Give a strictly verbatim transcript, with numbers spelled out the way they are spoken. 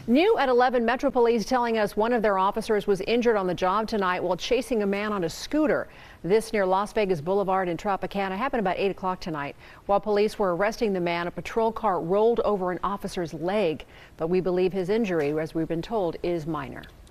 New at eleven, Metro Police telling us one of their officers was injured on the job tonight while chasing a man on a scooter. This near Las Vegas Boulevard in Tropicana happened about eight o'clock tonight. While police were arresting the man, a patrol car rolled over an officer's leg. But we believe his injury, as we've been told, is minor.